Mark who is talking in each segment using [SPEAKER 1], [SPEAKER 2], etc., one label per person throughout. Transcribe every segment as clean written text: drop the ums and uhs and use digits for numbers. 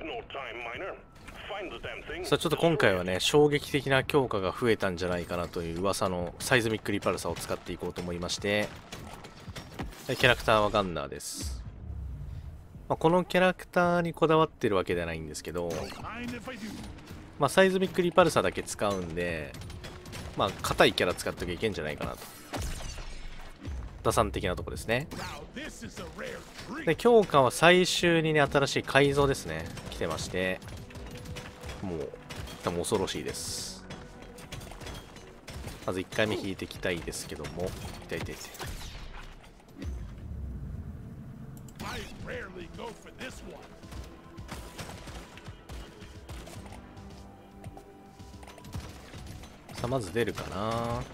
[SPEAKER 1] さあちょっと今回はね、衝撃的な強化が増えたんじゃないかなという噂のサイズミックリパルサを使っていこうと思いまして、キャラクターはガンナーです。このキャラクターにこだわってるわけではないんですけど、サイズミックリパルサだけ使うんで、硬いキャラ使っときゃいけんじゃないかなと。打算的なとこですね。で、強化は最終にね、新しい改造ですね。来てまして、もう、多分恐ろしいです。まず1回目引いていきたいですけども、痛い痛い痛い。さあ、まず出るかな。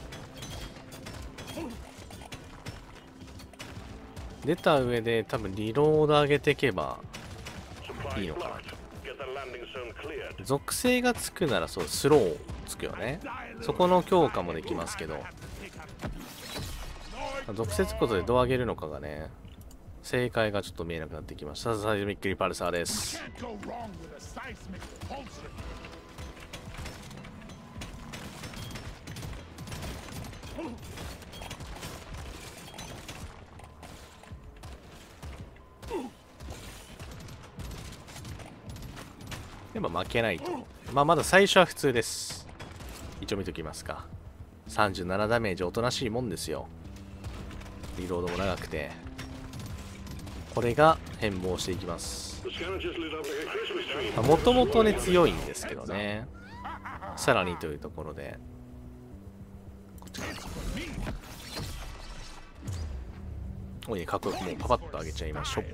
[SPEAKER 1] 出た上で多分リロード上げていけばいいのかな。属性がつくならそうスローつくよね。そこの強化もできますけど、属性つくことでどう上げるのかがね、正解がちょっと見えなくなってきました。サイズミックリパルサーです。でも負けないと。まだ最初は普通です。一応見ときますか。37ダメージ、おとなしいもんですよ。リロードも長くて。これが変貌していきます。もともとね、強いんですけどね。さらにというところで。こっちから。おいね、かっこよくもうパパッと上げちゃいましょう。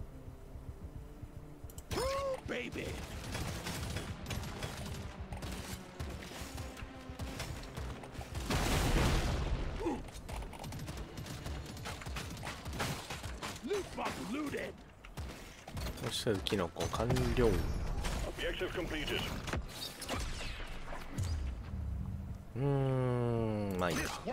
[SPEAKER 1] そしたらキノコ完了。まあいいか。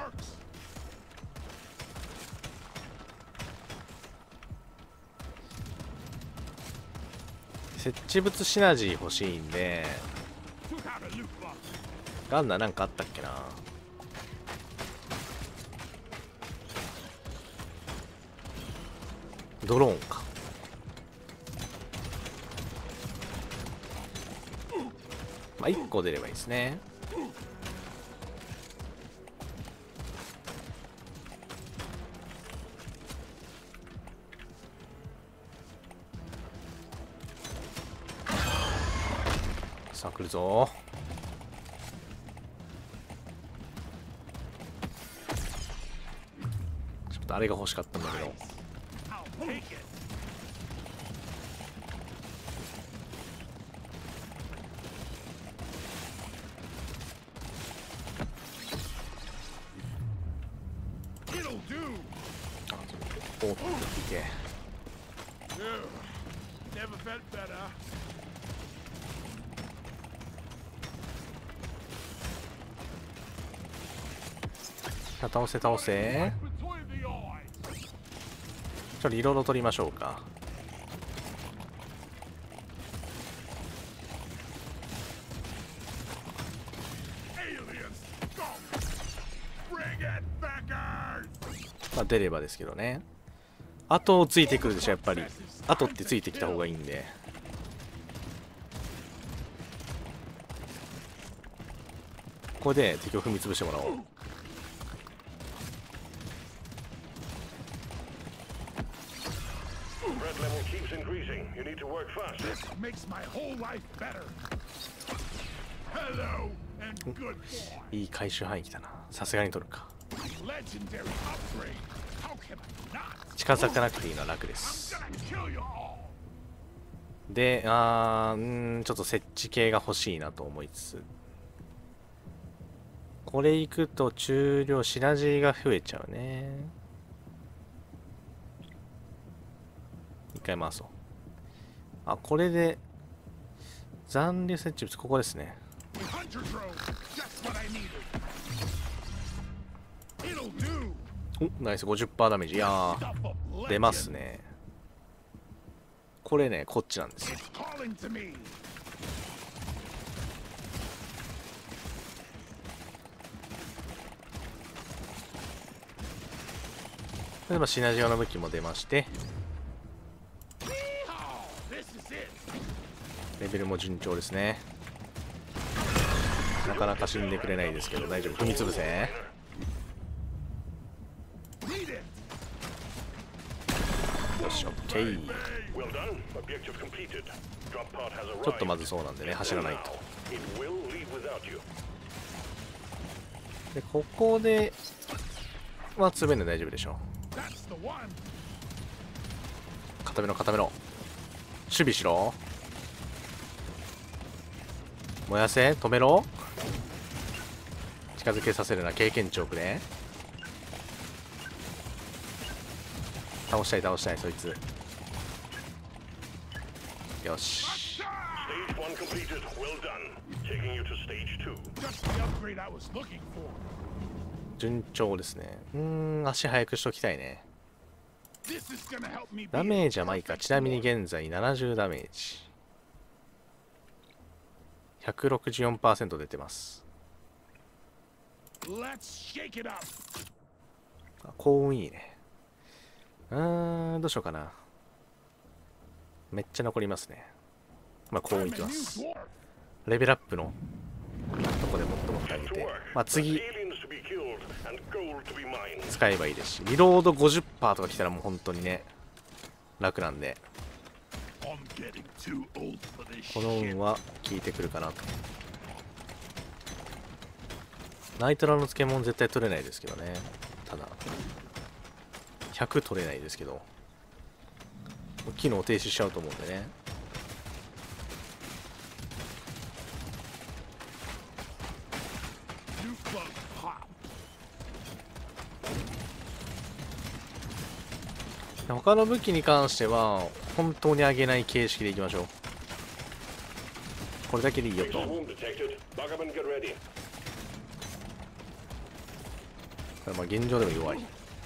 [SPEAKER 1] 設置物シナジー欲しいんで、ガンナなんかあったっけな。ドローンか。1個出ればいいですね。さあ来るぞ。ちょっとあれが欲しかったんだけど。おっといけ。倒せ倒せ。ちょっとリロード取りましょうか。出ればですけどね。後をついてくるでしょ、やっぱり。後ってついてきた方がいいんで。ここで敵を踏み潰してもらおう。いい回収範囲来たな。さすがに取るか。近づかなくていいのは楽です。で、ちょっと設置系が欲しいなと思いつつ、これいくと重量シナジーが増えちゃうね。一回回そう。これで残留設置物ここですね。お、ナイス。 50% ダメージ。いやー出ますね。これね、こっちなんですよ。 でシナジオの武器も出まして、レベルも順調ですね。なかなか死んでくれないですけど大丈夫。踏み潰せ。よし、オッケー。ちょっとまずそうなんでね、走らないと。でここでは詰めるの大丈夫でしょう。固めろ固めろ。守備しろ。燃やせ。止めろ。近づけさせるな。経験値多くね。倒したい倒したいそいつ。よし、順調ですね。足速くしときたいね。ダメージはまあいいか。ちなみに現在70ダメージ 164% 出てます。幸運いいね。どうしようかな。めっちゃ残りますね。まあ幸運いきます。レベルアップのとこでもっともってあげて、まあ次使えばいいですし、リロード 50% とか来たらもう本当にね楽なんで、この運は効いてくるかなと。ナイトラの漬物絶対取れないですけどね。ただ100取れないですけど機能停止しちゃうと思うんでね。他の武器に関しては本当に上げない形式でいきましょう。これだけでいいよと。まあ現状でも弱い。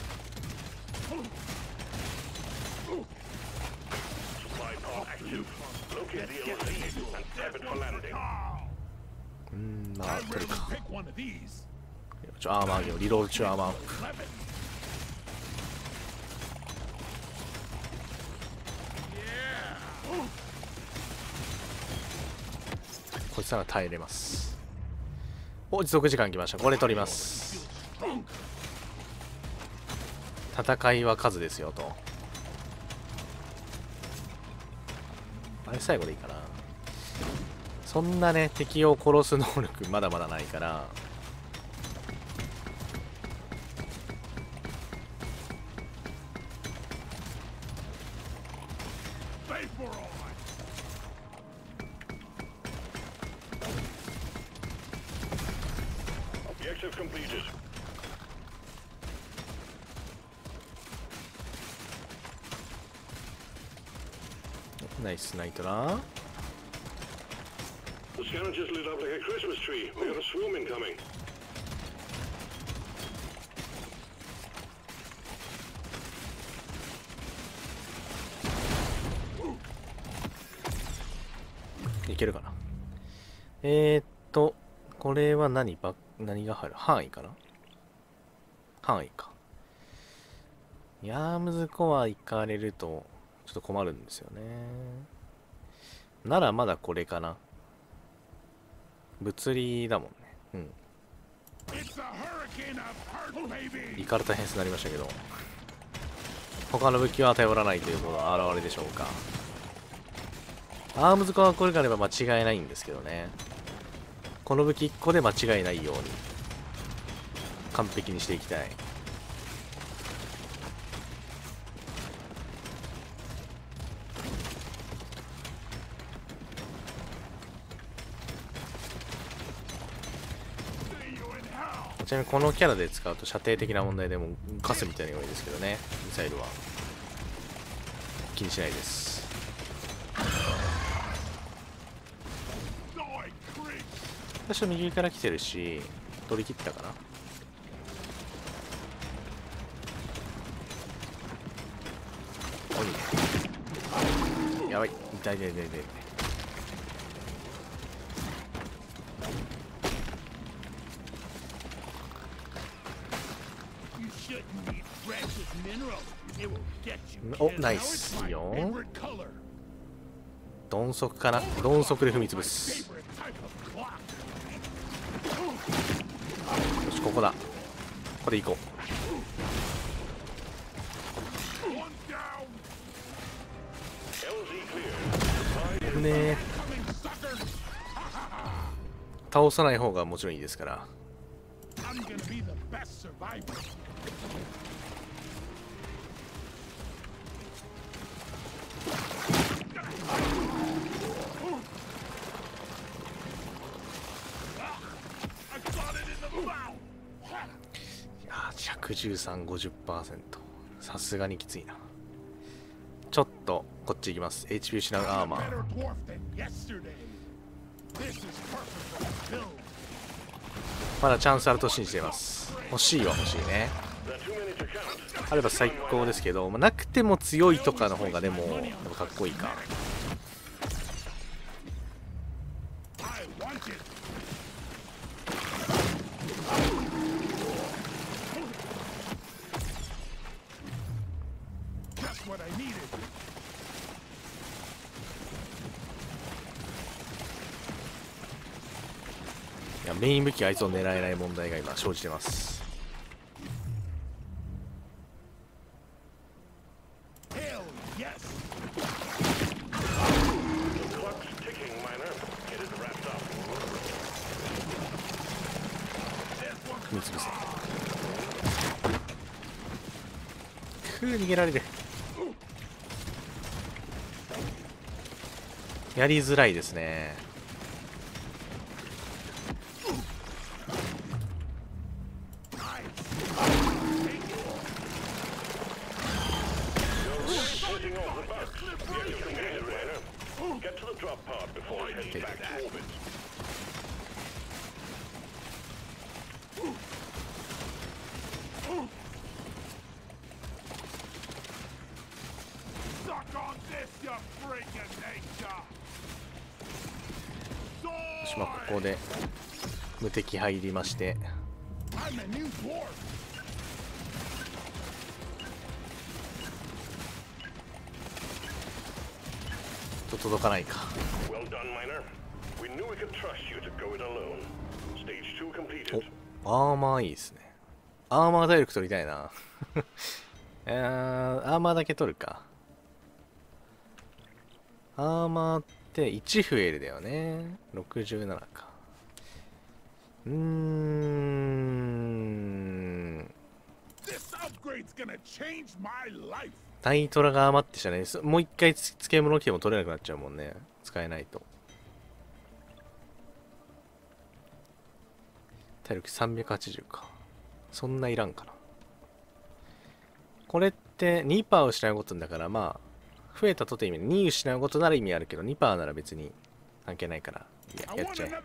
[SPEAKER 1] まあ取るか。アーマー上げよう。リロード中アーマーアップ。こいつなら耐えれます。お、持続時間きました。これ取ります。戦いは数ですよと。あれ最後でいいかな。そんなね敵を殺す能力まだまだないから、ナイスナイトラー。いけるかな。これは何が入る？範囲かな。範囲か。ヤームズコア行かれるとちょっと困るんですよね。ならまだこれかな。物理だもんね。イカルタ変数になりましたけど、他の武器は頼らないということは現れでしょうか。アームズコアこれがあれば間違いないんですけどね。この武器1個で間違いないように完璧にしていきたい。ちなみにこのキャラで使うと射程的な問題でもカスみたいに多いですけどね。ミサイルは気にしないです。私は右から来てるし取り切ったかな。おいやばい、痛い痛い痛い痛い。 お、ナイス。いいよ。鈍足かな。鈍足で踏みつぶす。よし、ここだ。ここで行こう。ねえ。倒さない方がもちろんいいですから。113、50%。さすがにきついな。ちょっとこっち行きます。HP 失うアーマー。まだチャンスあると信じています。欲しいは欲しいね。あれば最高ですけど、なくても強いとかの方がでもかっこいいか。いや、メイン武器あいつを狙えない問題が今生じてます。踏みつぶせ。逃げられる。やりづらいですね。ここで無敵入りまして、届かないか。お、アーマーいいですね。アーマー体力取りたいな。アーマーだけ取るか。アーマーって1増えるだよね。67か。ナイトラが余ってじゃないです。もう一回漬物来ても取れなくなっちゃうもんね。使えないと。体力380か。そんないらんかな。これって2%失うことだから、まあ、増えたとて意味で2失うことなら意味あるけど、2%なら別に関係ないから、やっちゃえ。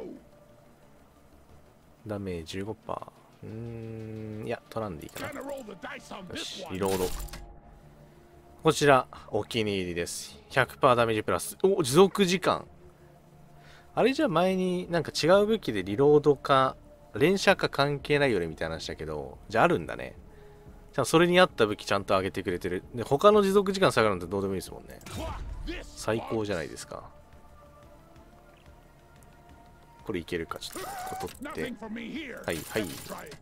[SPEAKER 1] ダメージ 15%。いや、取らんでいいかな。よし、リロード。こちら、お気に入りです。100% ダメージプラス。お、持続時間。あれじゃ前になんか違う武器でリロードか、連射か関係ないよねみたいな話だけど、じゃああるんだね。じゃあそれに合った武器ちゃんと上げてくれてる。で、他の持続時間下がるのってどうでもいいですもんね。最高じゃないですか。これいけるか、ちょっと取って。はい、はい。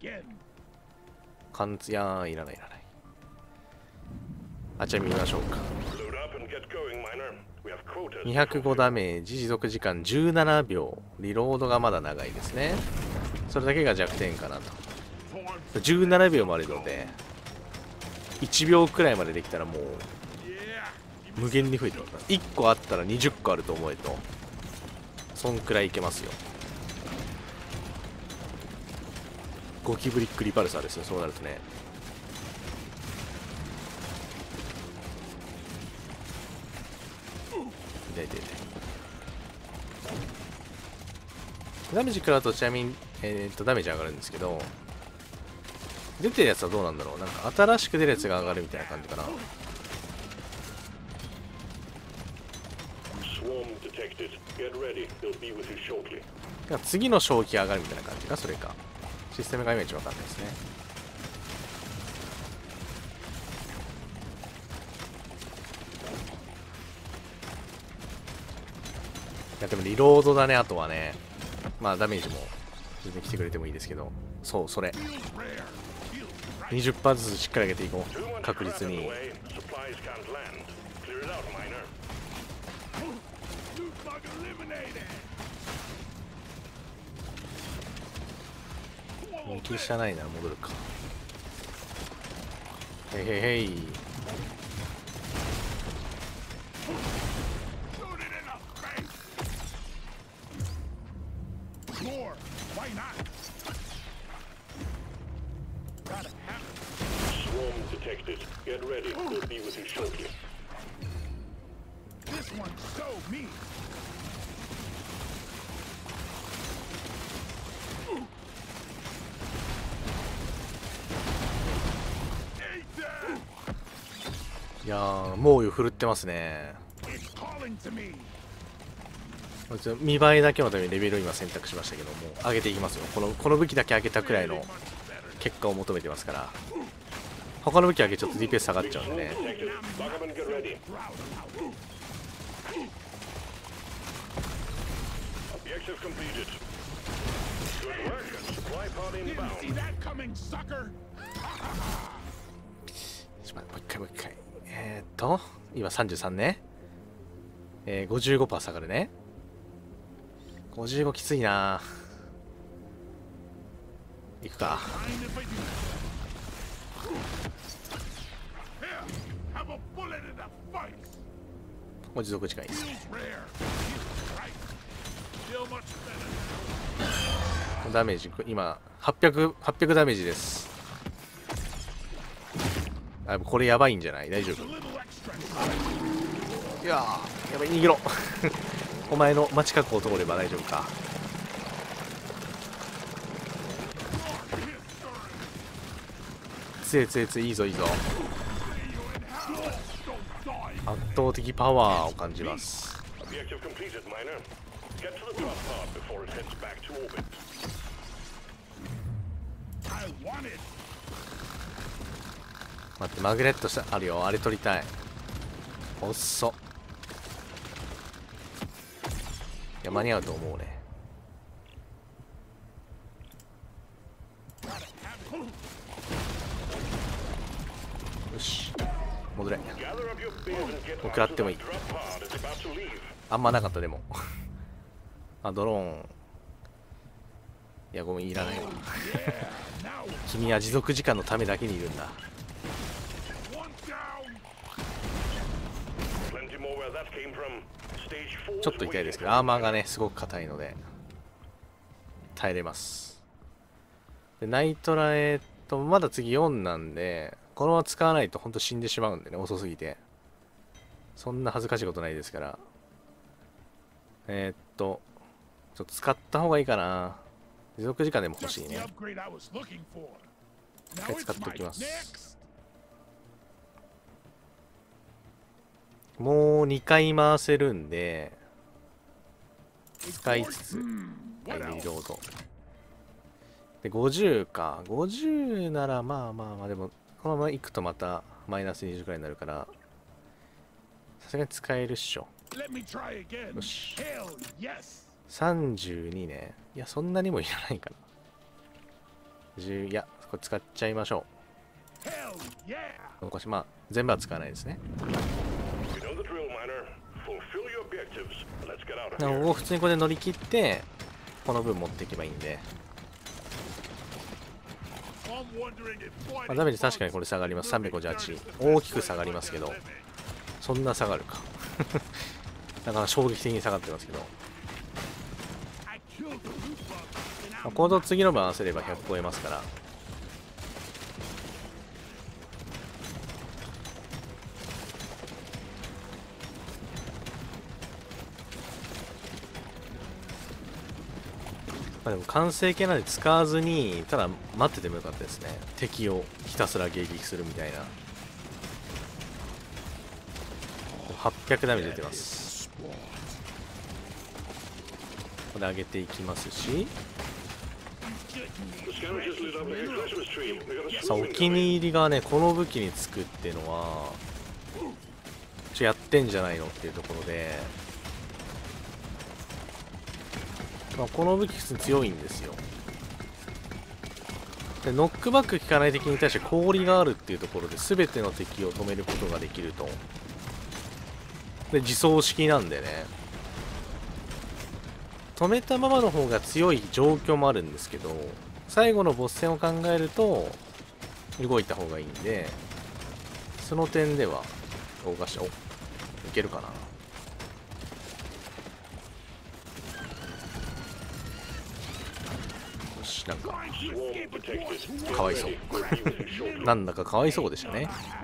[SPEAKER 1] 貫通、いやー、いらない、いらない。あ、じゃあ見ましょうか。205ダメージ、持続時間17秒。リロードがまだ長いですね。それだけが弱点かなと。17秒もあるので、1秒くらいまでできたらもう、無限に増えてます。1個あったら20個あると思えと、そんくらいいけますよ。ゴキブリックリパルサーですよ、そうなるとね。痛い痛い痛い。ダメージ食らうとちなみに、ダメージ上がるんですけど、出てるやつはどうなんだろう。なんか新しく出るやつが上がるみたいな感じかな。 だから次の正気が上がるみたいな感じか、それか。システムがいまいち分かんないですね。いやでもリロードだね。あとはね、まあダメージも全然来てくれてもいいですけど、そうそれ 20% ずつしっかり上げていこう、確実に。人気車ないなら戻るか。へいへいへい。いやー、猛威振るってますね。見栄えだけのためにレベルを今選択しましたけども、上げていきますよ。この武器だけ上げたくらいの結果を求めてますから。他の武器上げちょっと DPS 下がっちゃうんでね。もう一回。今33ね。55% 下がるね。55きついな。いくか。もう持続時間いいですね。ダメージ今800ダメージです。あ、これやばいんじゃない？大丈夫？いやー、やばい、逃げろお前の街角を通れば大丈夫か。強い強い強い、いいぞいいぞ。圧倒的パワーを感じます。待って、マグネットしたあるよ。あれ取りたい。おっそ。いや間に合うと思うね。よし、戻れ。もう食らってもいい。あんまなかったでもあ、ドローン。いやごめん、いらないわ君は持続時間のためだけにいるんだ。ちょっと痛いですけど、アーマーがねすごく硬いので耐えれます。でナイトラまだ次4なんで、このまま使わないと本当死んでしまうんでね、遅すぎて。そんな恥ずかしいことないですから。ちょっと使った方がいいかな。持続時間でも欲しいね。一回使っておきます。もう2回回せるんで、使いつつ、リロード。で、50か。50ならまあまあまあ、でも、このまま行くとまたマイナス20くらいになるから、さすがに使えるっしょ。よし。32ね。いや、そんなにもいらないかな。10、いや、これ使っちゃいましょう。残し、まあ、全部は使わないですね。なので、普通にこれで乗り切って、この分持っていけばいいんで。まあ、ダメージ確かにこれ下がります。358。大きく下がりますけど、そんな下がるか。だから衝撃的に下がってますけど。まあ、この次の分合わせれば100超えますから。まあでも完成形なんで使わずに、ただ待っててもよかったですね。敵をひたすら迎撃するみたいな。800ダメージ出てます。 これ上げていきますし、さあお気に入りがねこの武器につくっていうのはやってんじゃないのっていうところで、まあ、この武器普通に強いんですよ。でノックバック効かない敵に対して氷があるっていうところで全ての敵を止めることができると。で自走式なんでね、止めたままの方が強い状況もあるんですけど、最後のボス戦を考えると動いた方がいいんで、その点では動かして、お、いけるかな。よし、なんかかわいそうなんだかかわいそうでしたね。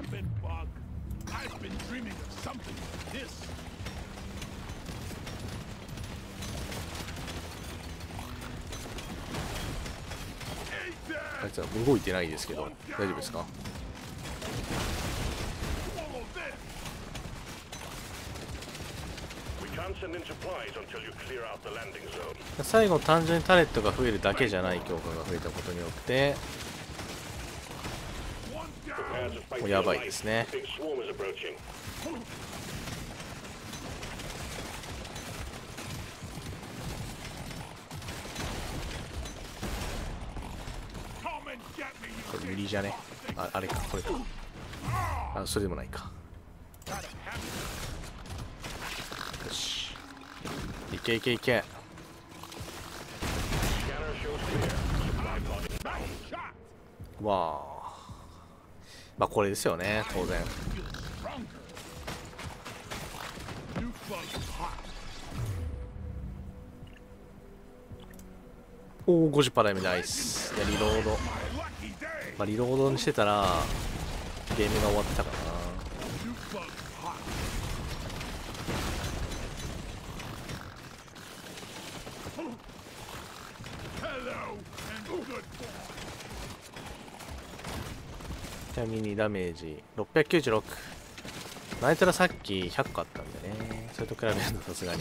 [SPEAKER 1] あいつは動いてないですけど大丈夫ですか。最後単純にタレットが増えるだけじゃない強化が増えたことによってもうやばいですね。これ無理じゃね。あれか、これか。あ、それでもないか。よし、いけいけいけ。わあ、まあこれですよね、当然。おお、50%ダメ、ナイス。いや、リロード、まあリロードにしてたらゲームが終わってたかな。ちなみにダメージ696。ナイトラさっき100個あったんでね、それと比べるとさすがに。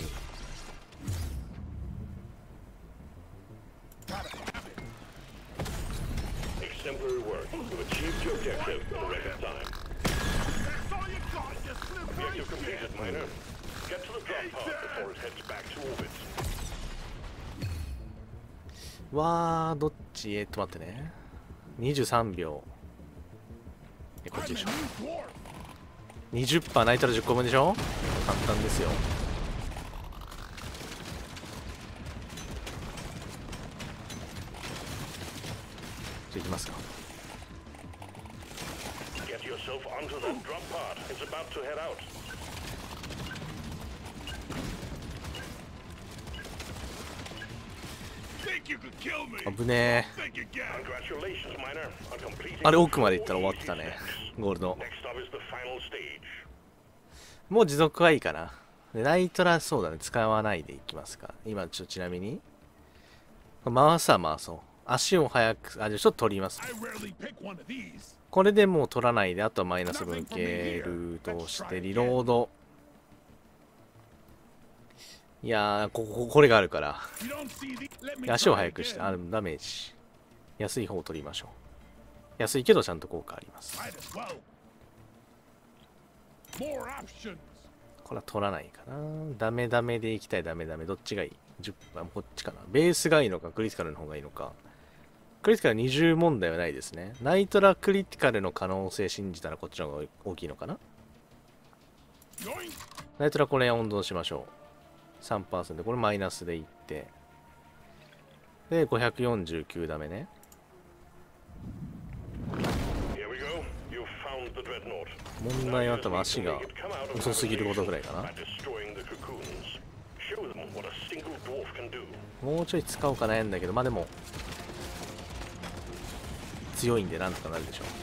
[SPEAKER 1] わー、どっち？待ってね。23秒。こっちでしょ。20% ナイトラ10個分でしょ。簡単ですよ。じゃあ行きますか。危ねえ。あれ奥まで行ったら終わってたね、ゴールド。もう持続はいいかな。でナイトラ、そうだね、使わないでいきますか。今ちなみに回すは回そう。足を速く、あ、じゃあちょっと取ります。これでもう取らないで、あとはマイナス分けルートをしてリロード。いやー、これがあるから足を速くして、あ、ダメージ安い方を取りましょう。安いけどちゃんと効果あります。これは取らないかな。ダメダメでいきたい。ダメダメ、どっちがいい？ 10 こっちかな。ベースがいいのかクリティカルの方がいいのか。クリティカル20問題はないですね。ナイトラクリティカルの可能性信じたらこっちの方が大きいのかな。ナイトラこれ温存しましょう。3%、これマイナスでいって、で549ダメね。問題は多分足が遅すぎることぐらいかな。もうちょい使おうか悩んだけど、まあでも強いんでなんとかなるでしょう。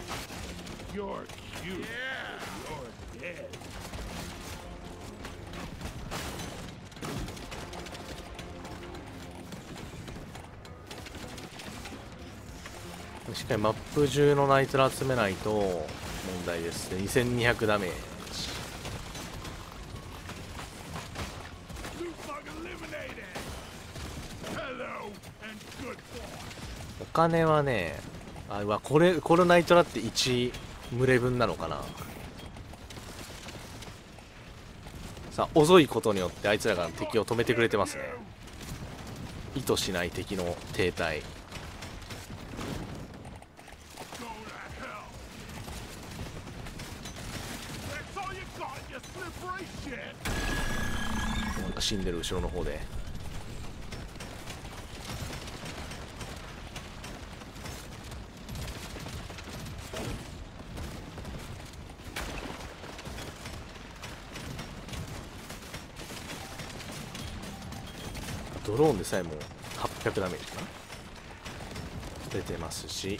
[SPEAKER 1] しっかりマップ中のナイトラ集めないと問題ですね。2200ダメージ。 お金はね、あ、うわ、これナイトラって1群れ分なのかな。さあ、遅いことによってあいつらが敵を止めてくれてますね。意図しない敵の停滞。なんか死んでる後ろの方で。ドローンでさえも800ダメージかな出てますし、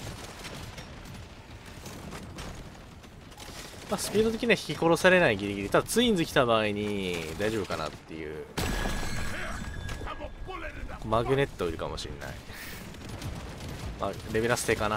[SPEAKER 1] まあ、スピード的には引き殺されないギリギリ。ただツインズ来た場合に大丈夫かなっていう。マグネットいるかもしれない。まあ、レベラス低かな。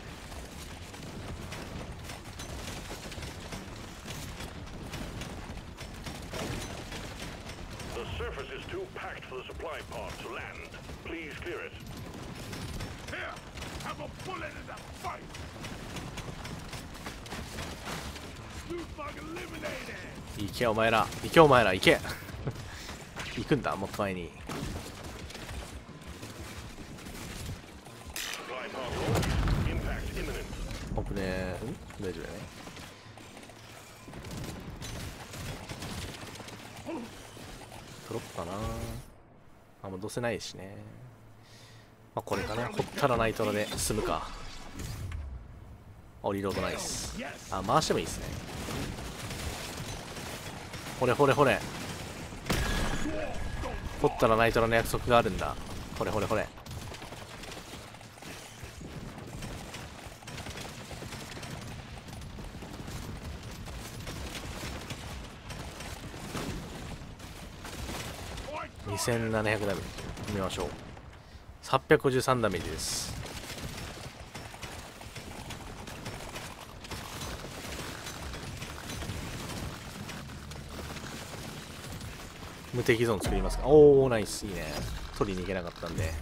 [SPEAKER 1] 行けお前ら、行けお前ら、行け行くんだ、もっと前に。危ねえ。大丈夫だね。取ろっかなあ。もうどうせないしね。まあこれかな。ほったらナイトラで済むか。リロードナイス。あ、回してもいいですね。ほれほれほれ。ほったらナイトラの約束があるんだ。ほれほれほれ。2700ダメージ見ましょう。853ダメージです。無敵ゾーン作りますか。おお、ナイス、いいね。取りに行けなかったんで。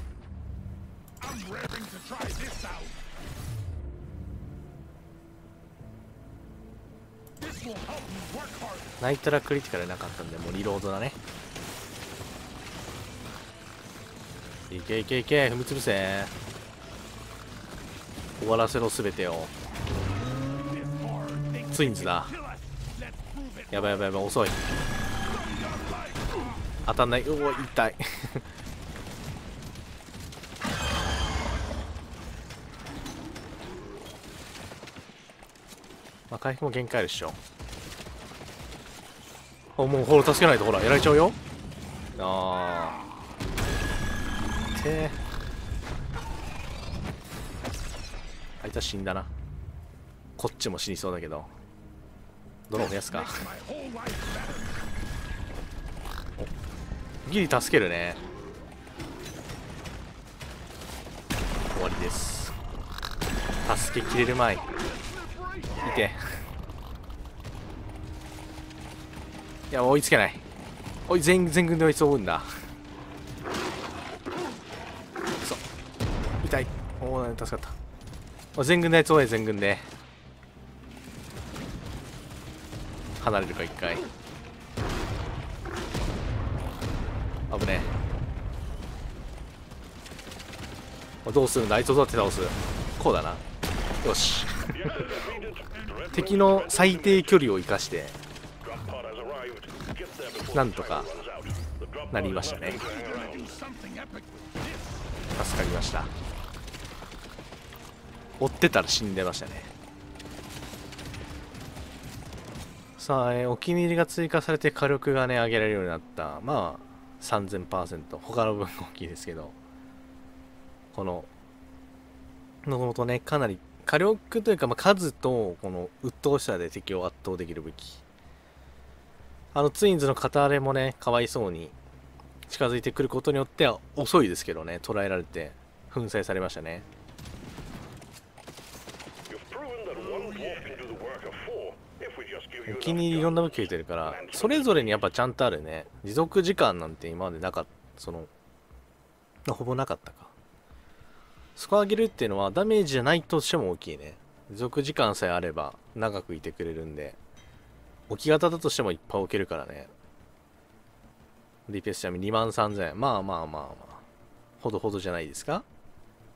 [SPEAKER 1] ナイトラクリティカルなかったんで、もうリロードだね。いけいけいけ、踏みつぶせ。終わらせろ、すべてを。ツインズだ。やばいやばいやばい、遅い。当たんない。うお、痛い。まあ回復も限界あるっしょ。もうほら助けないとほらやられちゃうよ。ああてあいつは死んだな。こっちも死にそうだけどドローン増やすか。ギリ助けるね。終わりです。助けきれるまい。いて。いや追いつけない。全軍で追いつ追うんだ。くそ痛い。おお助かった。全軍であいつ追え。全軍で離れるか一回。危ねえ。どうするんだ。あいつをどうやって倒す。こうだな。よし敵の最低距離を生かしてなんとかなりましたね。助かりました。追ってたら死んでましたね。さあ、お気に入りが追加されて火力がね上げられるようになった。まあ 3000%。 他の分大きいですけど、このもともとねかなり火力というか、まあ、数とこの鬱陶しさで敵を圧倒できる武器。ツインズの片荒れもねかわいそうに近づいてくることによっては遅いですけどね捉えられて粉砕されましたね。お気に入りいろんな武器入れてるからそれぞれにやっぱちゃんとあるね持続時間なんて今までなかった。そのほぼなかったか。スコア上げるっていうのはダメージじゃないとしても大きいね。持続時間さえあれば長くいてくれるんで、置き型だとしてもいっぱい置けるからね。DPS ちなみに23000。まあまあまあまあ。ほどほどじゃないですか。